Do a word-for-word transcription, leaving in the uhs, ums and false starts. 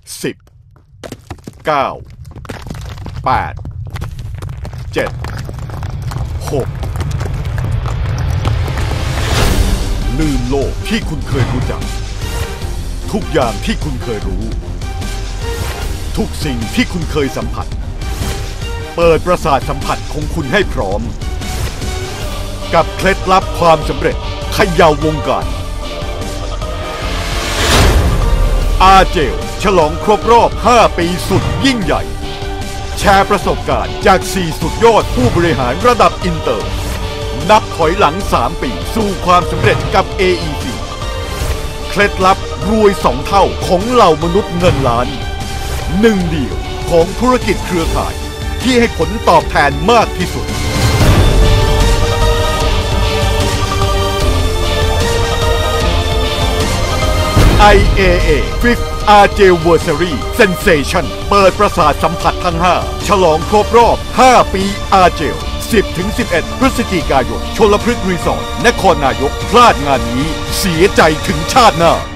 สิบ เก้า แปด เจ็ด หก ลืมโลกที่คุณเคยรู้จักทุกอย่างที่คุณเคยรู้ทุกสิ่งที่คุณเคยสัมผัสเปิดประสาทสัมผัสของคุณให้พร้อมกับเคล็ดลับความสำเร็จเขย่าวงการอาเจลฉลองครบรอบห้าปีสุดยิ่งใหญ่แชร์ประสบการณ์จากสี่สุดยอดผู้บริหารระดับอินเตอร์นับถอยหลังสามปีสู่ความสำเร็จกับ เอ อี ซี เคล็ดลับรวยสองเท่าของเหล่ามนุษย์เงินล้านหนึ่งเดียวของธุรกิจเครือข่ายที่ให้ผลตอบแทนมากที่สุด ไอ เอ เอ Fifth อาร์ เจ Versary Sensation เปิดประสาทสัมผัสทั้งห้าฉลองครบรอบห้าปีอาเจล สิบถึงสิบเอ็ด พฤศจิกายนชลพฤกษ์รีสอร์ทนครนายกพลาดงานนี้เสียใจถึงชาติหน้า